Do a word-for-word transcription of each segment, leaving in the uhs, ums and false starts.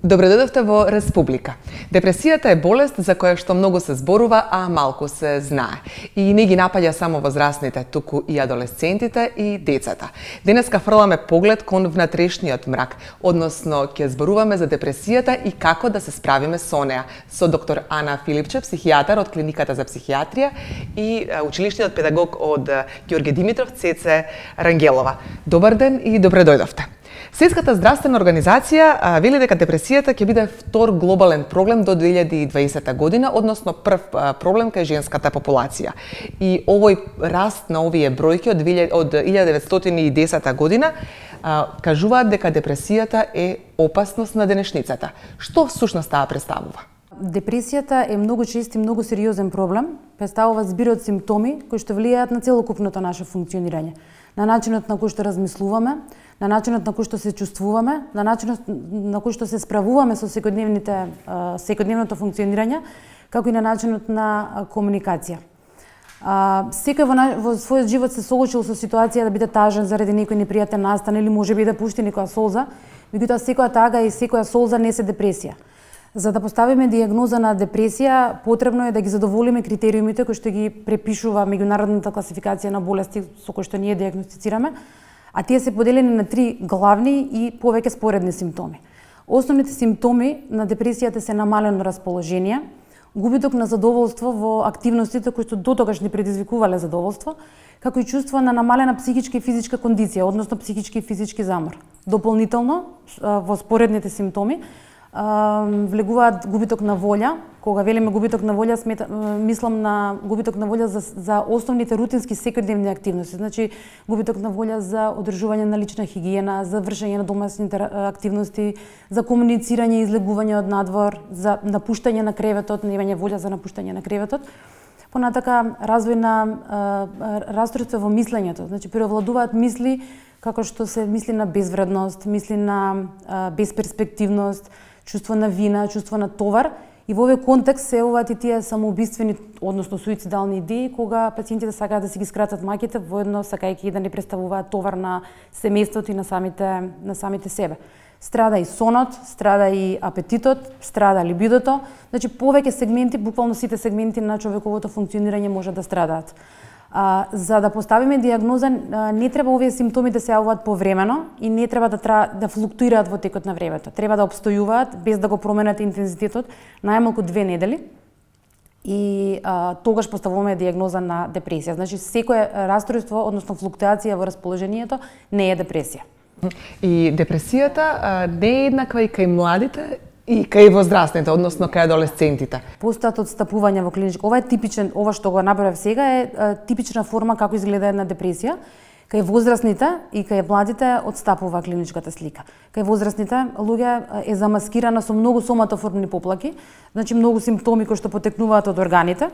Добре дојдовте во Республика. Депресијата е болест за која што многу се зборува, а малку се знае. И не ги напаѓа само возрастните, туку и адолесцентите и децата. Денеска фрламе поглед кон внатрешниот мрак, односно ќе зборуваме за депресијата и како да се справиме со неа, со доктор Ана Филипче, психијатар од Клиниката за психијатрија и училишниот педагог од Ѓорѓе Димитров, Цеце Рангелова. Добар ден и добре дојдовте. Светската здравствена организација вели дека депресијата ќе биде втор глобален проблем до две илјади и дваесета година, односно прв проблем кај женската популација. И овој раст на овие бројки од илјада деветстотини и десета година кажуваат дека депресијата е опасност на денешницата. Што всушност таа представува? Депресијата е многу чест и многу сериозен проблем. Представува збир од симптоми кои што влијаат на целокупното наше функционирање, на начинот на кој што размислуваме, на начинот на кој што се чувствуваме, на начинот на кој што се справуваме со секојдневните секојдневното функционирање, како и на начинот на комуникација. Секој во, во својот живот се соочил со ситуација да биде тажен заради некој непријатен настан или можеби да пушти некоја солза, меѓутоа секоја тага и секоја солза не се депресија. За да поставиме дијагноза на депресија, потребно е да ги задоволиме критериумите кои што ги препишува меѓународната класификација на болести со кои што ние дијагностицираме, а тие се поделени на три главни и повеќе споредни симптоми. Основните симптоми на депресијата се намалено расположение, губиток на задоволство во активностите кои што дотогаш не предизвикувале задоволство, како и чувство на намалена психичка и физичка кондиција, односно психички и физички замор. Дополнително, во споредните симптоми, влегуваат губиток на волја. Кога велиме губиток на волја, смета, мислам на губиток на волја за, за основните рутински секојдневни активности. Значи, губиток на волја за одржување на лична хигиена, за вршење на домашните активности, за комуницирање и излегување од надвор, за напуштање на креветот, немање волја за напуштање на креветот. Понатака, развој на расстройство во мислењето. Значи, преовладуваат мисли како што се мисли на безвредност, мисли на а, безперспективност, чувство на вина, чувство на товар. И во овој контекст се явуваат и тие самоубиствени, односно суицидални идеи, кога пациентите сакаат да си ги скратат маките, воедно сакајќи да не представуваат товар на семејството и на самите, на самите себе. Страда и сонот, страда и апетитот, страда либидото. Значи, повеќе сегменти, буквално сите сегменти на човековото функционирање може да страдаат. А, за да поставиме дијагноза, не треба овие симптоми да се јавуваат повремено и не треба да, тра, да флуктуираат во текот на времето. Треба да обстојуваат без да го променат интензитетот најмалку две недели и а, тогаш поставуваме дијагноза на депресија. Значи, секое расстройство, односно флуктуација во расположението, не е депресија. И депресијата а, не е еднаква и кај младите и кај возрастните, односно кај адолесцентите. Постојат отстапувања во клиничка. Ова е типичен, ова што го набрав сега е, е типична форма како изгледа една депресија. Кај возрастните и кај младите отстапува клиничката слика. Кај возрастните луѓе е замаскирана со многу соматоформни поплаки, значи многу симптоми кои што потекнуваат од органите.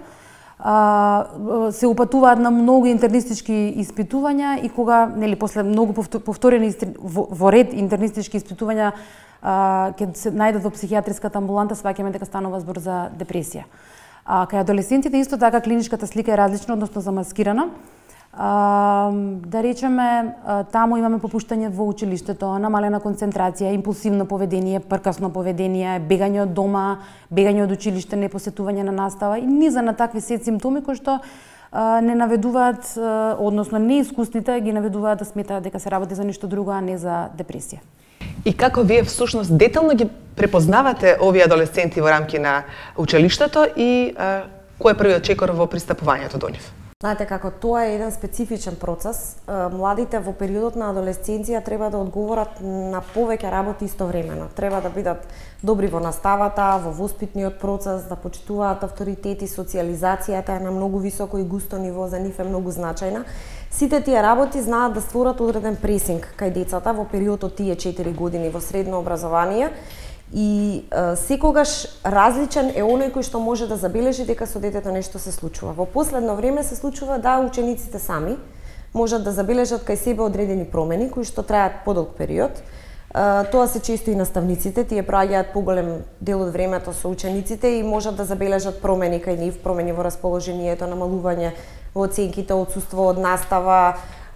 А, се упатуваат на многу интернистички испитувања и кога, нели, после многу повторени во, во ред интернистички испитувања ќе се најдат во психијатриската амбуланта, сваќаме дека станува збор за депресија. А, кај адолесцентите исто така клиничката слика е различна, односно замаскирана. А, да речеме, таму имаме попуштање во училиштето, намалена концентрација, импулсивно поведение, пркасно поведение, бегање од дома, бегање од училиште, непосетување на настава и низа на такви сет симптоми кои што а, не наведуваат, а, односно неискусните ги наведуваат да сметаат дека се работи за ништо друго, а не за депресија. И како вие всушност детално ги препознавате овие адолесценти во рамки на училиштето и а, кој е првиот чекор во пристапувањето до нив? Знаете како тоа е еден специфичен процес. Младите во периодот на адолесценција треба да одговорат на повеќе работи истовремено. Треба да бидат добри во наставата, во воспитниот процес, да почитуваат авторитети, социјализацијата е на многу високо и густо ниво, за нив е многу значајна. Сите тие работи знаат да створат одреден пресинг кај децата во периодот од тие четири години во средно образование. И е, секогаш различен е оној кој што може да забележи дека со детето нешто се случува. Во последно време се случува да учениците сами можат да забележат кај себе одредени промени кои што трајат подолг период. Е, тоа се често и наставниците, тие праќаат поголем дел од времето со учениците и можат да забележат промени кај нив, промени во расположението, намалување во оценките, отсуство од настава,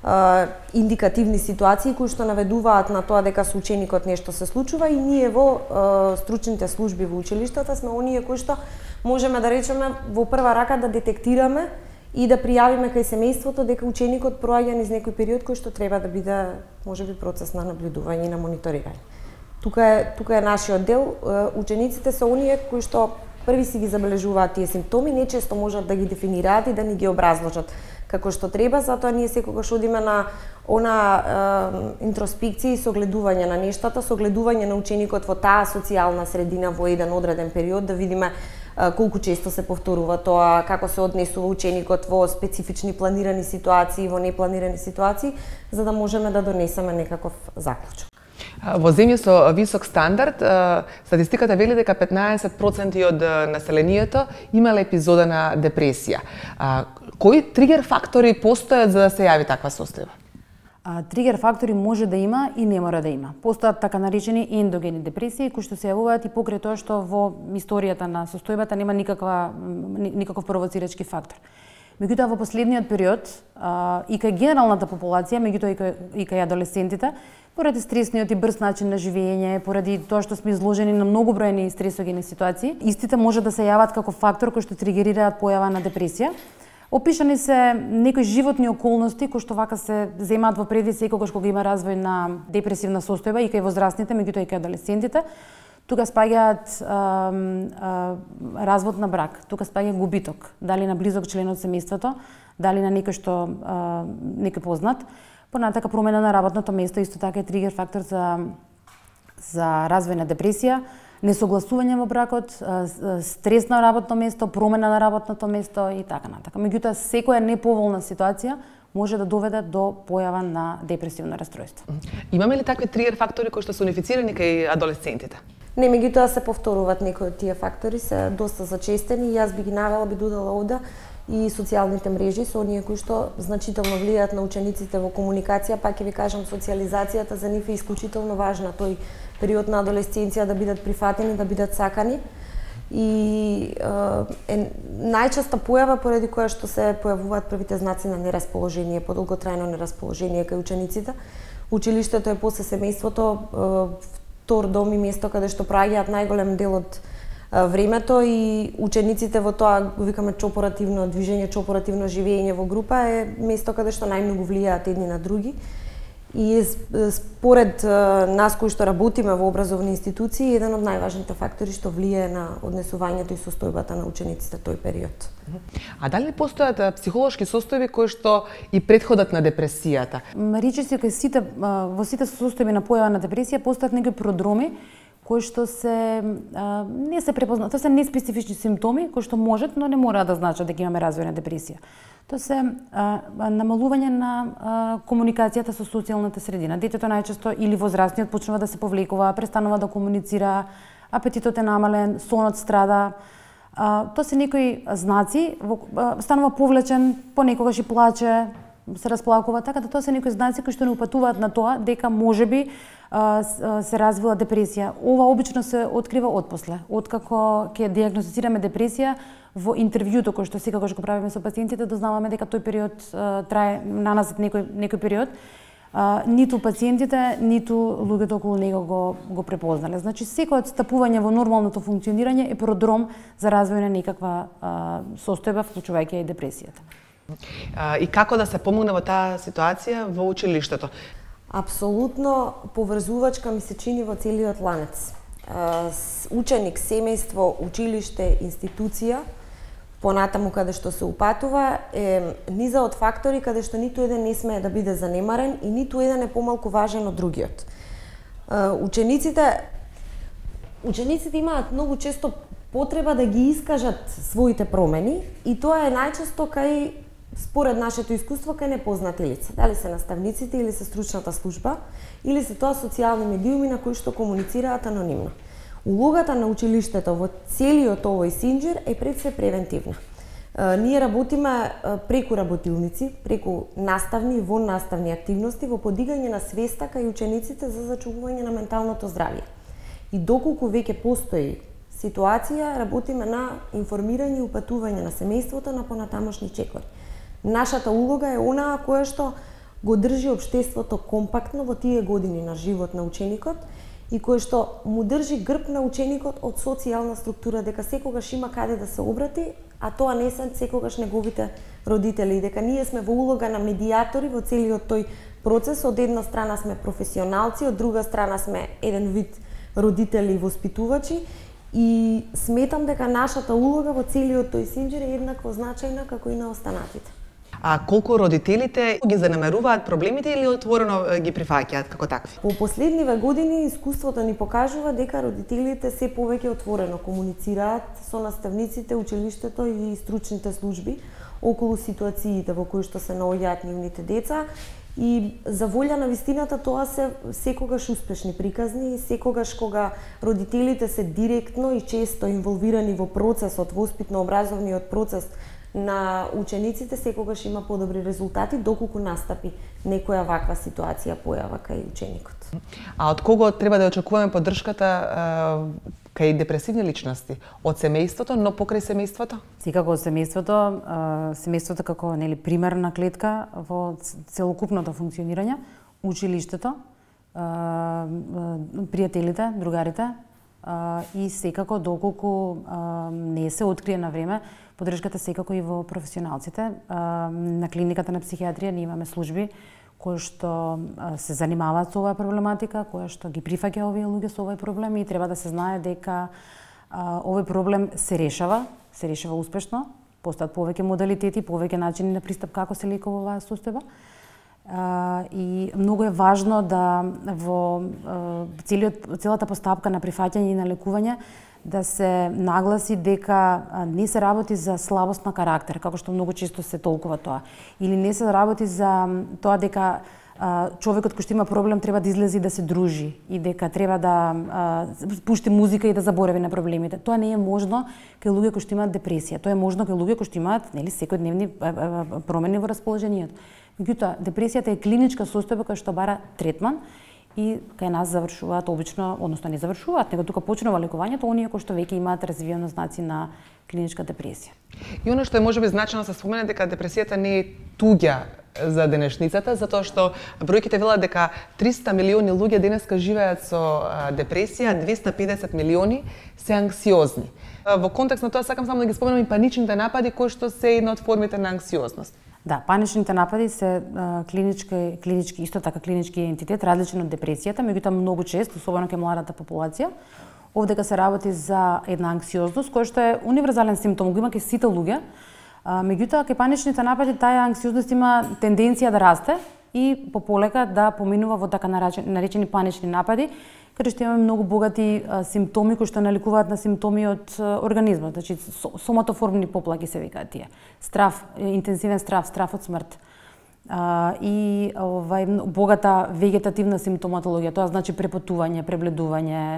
индикативни ситуации кои што наведуваат на тоа дека со ученикот нешто се случува и ние во стручните служби во училиштата сме оние кои што можеме да речеме во прва рака да детектираме и да пријавиме кај семејството дека ученикот проаѓа низ некој период кој што треба да биде можеби процес на наблюдување и на мониторирање. Тука е тука е нашиот дел. Учениците се оние кои што први си ги забележуваат тие симптоми, нечесто можат да ги дефинираат и да ни ги образложат како што треба, затоа ние секогаш одиме на она е, интроспекција и согледување на нештата, согледување на ученикот во таа социјална средина во еден одреден период, да видиме е, колку често се повторува тоа, како се однесува ученикот во специфични планирани ситуации, во непланирани ситуации, за да можеме да донесеме некаков заклучок. Во земји со висок стандард, статистиката вели дека петнаесет проценти од населението имале епизода на депресија. Кои тригер фактори постојат за да се јави таква состојба? Тригер фактори може да има и не мора да има. Постојат така наречени ендогени депресии кои што се јавуваат и покрај тоа што во историјата на состојбата нема никаква никаков провоцирачки фактор. Меѓутоа во последниот период и кај генералната популација, меѓутоа и кај, и кај адолесцентите, поради стресниот и брз начин на живење, поради тоа што сме изложени на многобројни стресогени ситуации, истите може да се јават како фактор кој што тригерираат појава на депресија. Опишани се некои животни околности кои што вака се земаат во предвид секогаш кога има развој на депресивна состојба и кај возрастните, меѓутоа и кај адолесцентите. Тука спаѓаат развод на брак, тука спаѓа губиток, дали на близок член од семејството, дали на некој што а, некој познат. Понатака промена на работното место исто така е тригер фактор за за развој на депресија, несогласување во бракот, стрес на работно место, промена на работното место и така натака. Меѓутоа секоја неповолна ситуација може да доведе до појава на депресивно расстройство. Имаме ли такви тригер фактори кои што се унифицирани кај адолесцентите? Не, меѓутоа се повторуваат некои од тие фактори, се доста зачестени и јас би ги навела, би додала овде и социјалните мрежи со оние кои што значително влијаат на учениците во комуникација, пак ќе ви кажам социјализацијата за нив е исклучително важна, тој период на адолесценција да бидат прифатени, да бидат сакани и е најчеста појава поради која што се појавуваат првите знаци на нерасположение, подолготрајно нерасположение кај учениците. Училиштето е после семејството втор дом и место каде што проаѓаат најголем дел од времето и учениците во тоа го викаме чопоративно движење, чопоративно живење во група е место каде што најмногу влијаат едни на други. И според нас кои што работиме во образовни институции, еден од најважните фактори што влијае на однесувањето и состојбата на учениците тој период. А дали постојат психолошки состојби кои што и претходат на депресијата? Речиси кај сите во сите состојби на појава на депресија постојат некои продроми кои што се а, не се препознат, тоа се неспецифични симптоми кои што можат, но не мора да значат дека имаме развој на депресија. Тоа се а, намалување на а, комуникацијата со социјалната средина. Детето најчесто или возрастниот почнува да се повлекува, престанува да комуницира, апетитот е намален, сонот страда. А, тоа се некои знаци, во, а, станува повлечен, понекогаш и плаче, се расплакува, така да тоа се некои знаци кои што не упатуваат на тоа дека можеби се развила депресија. Ова обично се открива отпосле, откако ќе дијагностицираме депресија во интервјуто кој што секогаш го правиме со пациентите, дознаваме дека тој период трае наназад некој некој период. Ниту пациентите, ниту луѓето околу него го го препознале. Значи секој отстапување во нормалното функционирање е продром за развој на некаква состојба, вклучувајќи и депресијата. И како да се помогне во таа ситуација во училиштето? Апсолутно поврзувачка ми се чини во целиот ланец. Ученик, семејство, училиште, институција, понатаму каде што се упатува, е низа од фактори каде што ниту еден не смее да биде занемарен и ниту еден е помалку важен од другиот. Учениците учениците имаат многу често потреба да ги искажат своите промени и тоа е најчесто кај според нашето искуство кај непознати лица, дали се наставниците или се стручната служба, или се тоа социјални медиуми на кои што комуницираат анонимно. Улогата на училиштето во целиот овој синџир е пред се превентивна. Ние работиме преку работилници, преку наставни и воннаставни активности во подигање на свеста кај учениците за зачувување на менталното здравје. И доколку веќе постои ситуација, работиме на информирање и упатување на семејството на понатамошни чекори. Нашата улога е онаа која што го држи општеството компактно во тие години на живот на ученикот и кој што му држи грб на ученикот од социјална структура, дека секогаш има каде да се обрати, а тоа не се секогаш неговите родители, дека ние сме во улога на медијатори во целиот тој процес. Од една страна сме професионалци, од друга страна сме еден вид родители и воспитувачи, и сметам дека нашата улога во целиот тој синџир е еднакво значајна како и на останатите. А колку родителите ги занемаруваат проблемите или отворено ги прифаќаат како такви? По последниве години искуството ни покажува дека родителите се повеќе отворено комуницираат со наставниците, училиштето и стручните служби околу ситуациите во кои што се наоѓаат нивните деца. И за волја на вистината тоа се секогаш успешни приказни и секогаш кога родителите се директно и често инволвирани во процесот, воспитно-образовниот процес на учениците, секогаш има подобри резултати доколку настапи некоја ваква ситуација појава кај ученикот. А од кого треба да очекуваме поддршката кај депресивни личности? Од семејството, но покрај семејството? Секако од семејството, семејството како нели примерна клетка во целокупното функционирање, училиштето, пријателите, другарите и секако доколку не се открие на време, поддршката секако и во професионалците. На клиниката на психијатрија ние имаме служби кои што се занимаваат со оваа проблематика, која што ги прифаќа овие луѓе со овој проблем, и треба да се знае дека овој проблем се решава, се решава успешно, постојат повеќе модалитети, повеќе начини на пристап како се лекува оваа состојба. И многу е важно да во целиот, целата постапка на прифаќање и на лекување да се нагласи дека не се работи за слабост на карактер, како што многу често се толкува тоа. Или не се работи за тоа дека човекот кој што има проблем треба да излезе и да се дружи и дека треба да пушти музика и да заборави на проблемите. Тоа не е можно кај луѓе кои што имаат депресија. Тоа е можно кај луѓе кои што имаат, нели, секојдневни промени во расположението. Меѓутоа, депресијата е клиничка состојба која што бара третман и кај нас завршуваат обично, односно не завршуваат, него тука почнува лекувањето оние кои што веќе имаат развиено знаци на клиничка депресија. И оно што е можеби значајно да се спомене дека депресијата не е туѓа за денешницата, затоа што бројките велат дека триста милиони луѓе денеска живеат со депресија, двесте и педесет милиони се анксиозни. Во контекст на тоа сакам само да ги споменам и паничните напади кои што се една од формите на анксиозност. Да, паничните напади се клинички, клинички, исто така клинички ентитет, различен од депресијата, меѓутоа многу често, особено кај младата популација, овдека се работи за една анксиозност која што е универзален симптом, го има кај сите луѓе. Меѓутоа кај паничните напади таа анксиозност има тенденција да расте и пополека да поминува во така наречени панични напади, каде што имаме многу богати симптоми кои што наликуваат на симптоми од организмот, значи соматоформни поплаки се викаат тие. Страв, интензивен страв, страв од смрт. И овај богата вегетативна симптоматологија, тоа значи препотување, пребледување,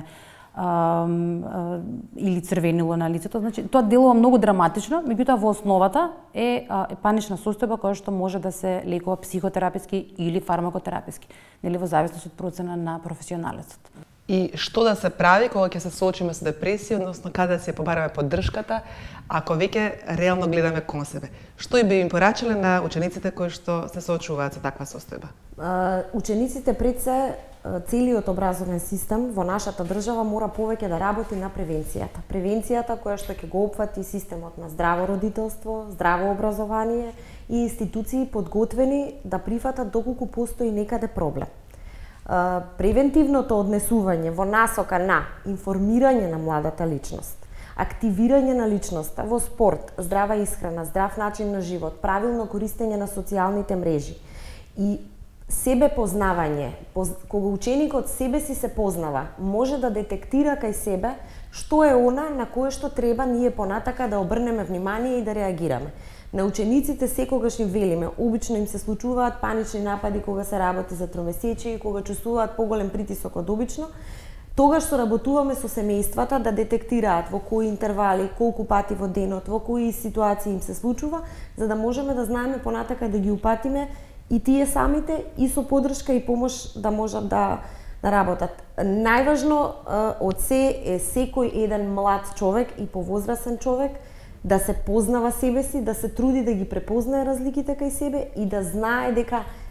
или црвенило на лицето, значи тоа делува многу драматично, меѓутоа во основата е, е панична состојба која што може да се лекува психотераписки или фармакотераписки, нели во зависност од процена на професионалецот. И што да се прави кога ќе се соочиме со депресија, односно каде да се побараме поддршката, ако веќе реално гледаме кон себе? Што и би им порачале на учениците кои што се соочуваат со таква состојба? Учениците пред се, целиот образовен систем во нашата држава мора повеќе да работи на превенцијата. Превенцијата која што ќе го опфати системот на здраво родителство, здраво образование и институции подготвени да прифатат доколку постои некаде проблем. Превентивното однесување во насока на информирање на младата личност, активирање на личноста во спорт, здрава исхрана, здрав начин на живот, правилно користење на социјалните мрежи и себе познавање, кога ученикот себе си се познава, може да детектира кај себе што е она на кое што треба ние понатака да обрнеме внимание и да реагираме. На учениците секогаш им велиме, обично им се случуваат панични напади кога се работи за тромесечие и кога чувствуваат поголем притисок од обично, тогаш што работуваме со семејствата да детектираат во кои интервали, колку пати во денот, во кои ситуации им се случува, за да можеме да знаеме понатака да ги упатиме и тие самите и со поддршка и помош да можат да, да работат. Најважно од се е секој еден млад човек и повозрасен човек да се познава себе си, да се труди да ги препознае разликите кај себе и да знае дека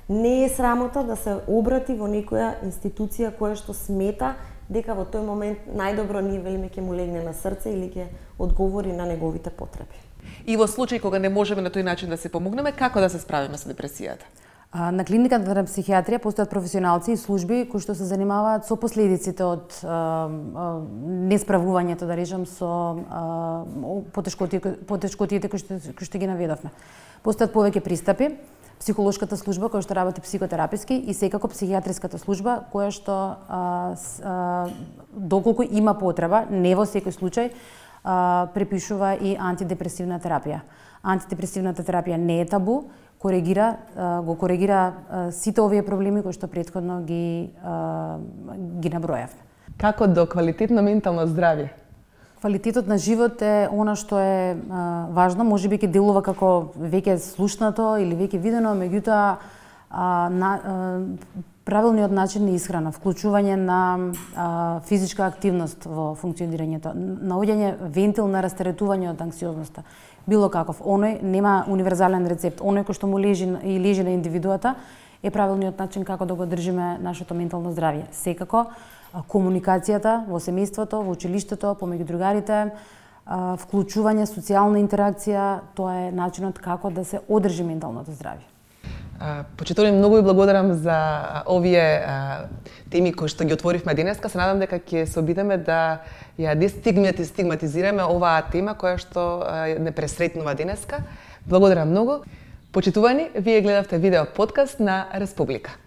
Не е срамота да се обрати во некоја институција која што смета дека во тој момент најдобро ние велиме ќе му легне на срце или ќе одговори на неговите потреби. И во случај кога не можеме на тој начин да се помогнеме, како да се справиме со депресијата? На клиниката на психијатрија постојат професионалци и служби кои што се занимаваат со последиците од а, а, несправувањето, да речем, со потешкотиите кои што, кои што ги наведовме. Постојат повеќе пристапи, психолошката служба која што работи психотераписки и секако психијатриската служба која што а, с, а, доколку има потреба, не во секој случај, а, препишува и антидепресивна терапија. Антидепресивната терапија не е табу, коригира, го коригира сите овие проблеми кои што претходно ги ги набројавме. Како до квалитетно ментално здравје? Квалитетот на живот е она што е а, важно, можеби ќе делува како веќе слушнато или веќе видено, меѓутоа а, на, а, правилниот начин на исхрана, вклучување на а, физичка активност во функционирањето, наоѓање вентил на растаретување од анксиозноста, било каков. Оној нема универзален рецепт, оној кој што му лежи и лежи на индивидуата е правилниот начин како да го држиме нашето ментално здравје. Секако комуникацијата во семејството, во училиштето, помеѓу другарите, вклучување, социјална интеракција, тоа е начинот како да се одржи менталното здравје. Почитувани, многу ви благодарам за овие теми кои што ги отворивме денеска. Се надам дека ќе се обидеме да ја дестигматизираме оваа тема која што не пресретнува денеска. Благодарам многу. Почитувани, вие гледавте видео подкаст на Република.